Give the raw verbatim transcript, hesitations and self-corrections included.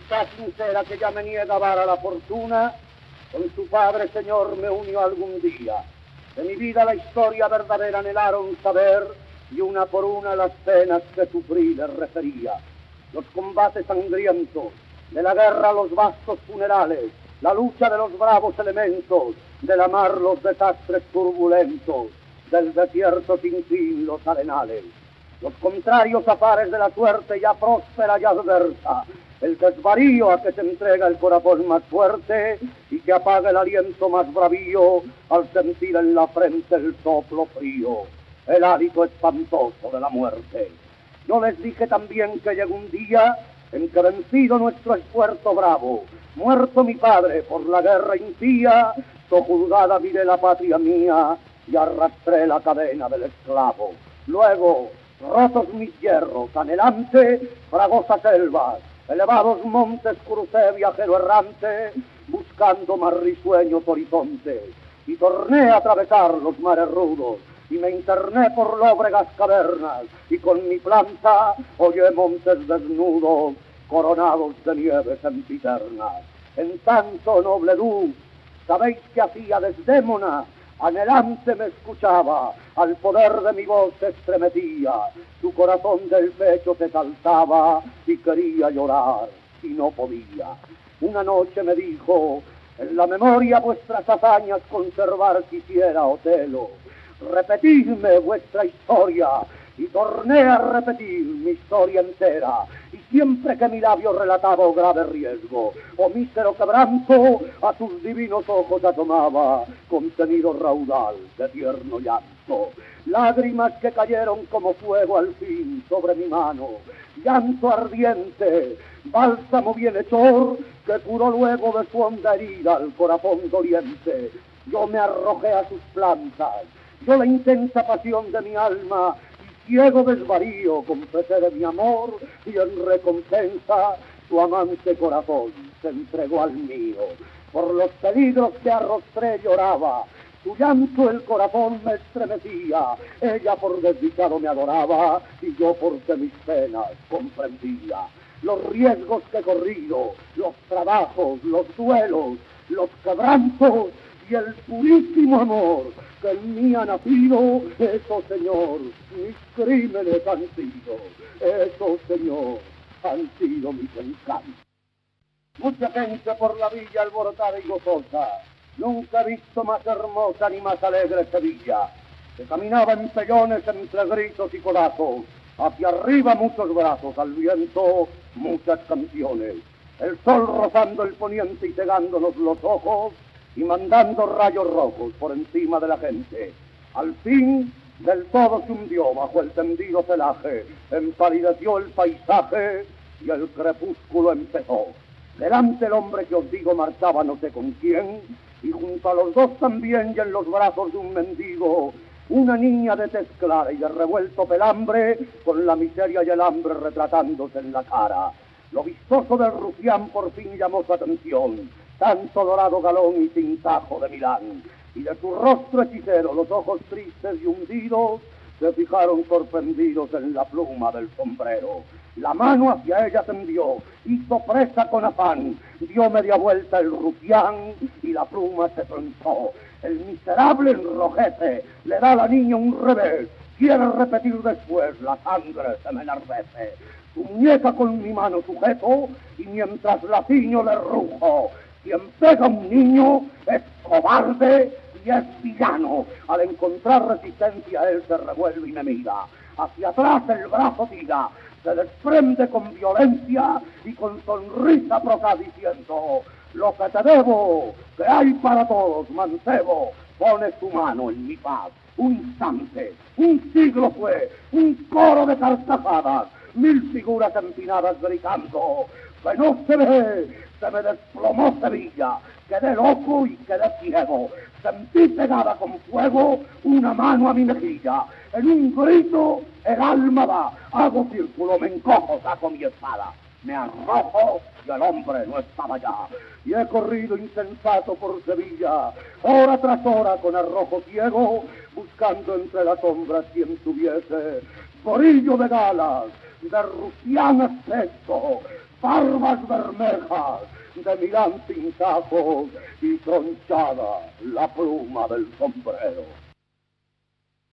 amistad sincera que ya me niega vara la fortuna, con su padre señor me unió algún día. De mi vida la historia verdadera anhelaron saber, y una por una las penas que sufrí les refería. Los combates sangrientos, de la guerra los vastos funerales, la lucha de los bravos elementos, de la mar los desastres turbulentos, del desierto sin fin los arenales. Los contrarios afares de la suerte ya próspera y adversa, el desvarío a que se entrega el corazón más fuerte y que apaga el aliento más bravío al sentir en la frente el soplo frío, el hálito espantoso de la muerte. Yo les dije también que llegó un día en que vencido nuestro esfuerzo bravo, muerto mi padre por la guerra impía, sojuzgada miré la patria mía y arrastré la cadena del esclavo. Luego, rotos mis hierros, anhelante, fragosas selvas, elevados montes crucé viajero errante, buscando más risueños horizontes, y torné a atravesar los mares rudos, y me interné por lóbregas cavernas, y con mi planta hollé montes desnudos, coronados de nieves sempiternas. En tanto, noble luz, ¿sabéis qué hacía Desdémona? Anhelante me escuchaba, al poder de mi voz se estremecía, su corazón del pecho se saltaba y quería llorar y no podía. Una noche me dijo, en la memoria vuestras hazañas conservar quisiera Otelo, repetidme vuestra historia, y torné a repetir mi historia entera, y siempre que mi labio relataba o grave riesgo, o mísero quebranto, a tus divinos ojos asomaba contenido raudal de tierno llanto, lágrimas que cayeron como fuego al fin sobre mi mano, llanto ardiente, bálsamo bienhechor, que curó luego de su honda herida al corazón doliente. Yo me arrojé a sus plantas, yo la intensa pasión de mi alma, ciego desvarío, confesé de mi amor, y en recompensa su amante corazón se entregó al mío. Por los peligros que arrostré lloraba, su llanto el corazón me estremecía, ella por desdichado me adoraba, y yo porque mis penas comprendía. Los riesgos que he corrido, los trabajos, los duelos, los quebrantos, y el purísimo amor que en mí ha nacido, eso, Señor, mis crímenes han sido, eso, Señor, han sido mis encantos. Mucha gente por la villa alborotada y gozosa, nunca he visto más hermosa ni más alegre Sevilla, que caminaba en pellones entre gritos y codazos, hacia arriba muchos brazos, al viento muchas canciones, el sol rozando el poniente y cegándonos los ojos, y mandando rayos rojos por encima de la gente. Al fin, del todo se hundió bajo el tendido celaje, empalideció el paisaje y el crepúsculo empezó. Delante el hombre que os digo marchaba no sé con quién, y junto a los dos también y en los brazos de un mendigo, una niña de tez clara y de revuelto pelambre, con la miseria y el hambre retratándose en la cara. Lo vistoso del rufián por fin llamó su atención, tanto dorado galón y tintajo de Milán, y de su rostro hechicero los ojos tristes y hundidos se fijaron sorprendidos en la pluma del sombrero. La mano hacia ella tendió, hizo presa con afán, dio media vuelta el rufián y la pluma se tronchó. El miserable enrojece, le da a la niña un revés, quiere repetir después, la sangre se me enardece. Su muñeca con mi mano sujeto y mientras la ciño le rujo. Quien pega a un niño es cobarde y es villano. Al encontrar resistencia él se revuelve y me mira. Hacia atrás el brazo tira, se desprende con violencia y con sonrisa procada diciendo: lo que te debo, que hay para todos, mancebo, pone tu mano en mi paz. Un instante, un siglo fue, un coro de carcajadas, mil figuras empinadas gritando: que no se ve. Se me desplomó Sevilla, quedé loco y quedé ciego, sentí pegada con fuego una mano a mi mejilla, en un grito el alma va, hago círculo, me encojo, saco mi espada, me arrojo y el hombre no estaba ya, y he corrido insensato por Sevilla, hora tras hora con arrojo ciego, buscando entre las sombras quien tuviese gorillo de galas, de rufián aspecto, barbas bermejas de Milán pintajo y tronchada la pluma del sombrero.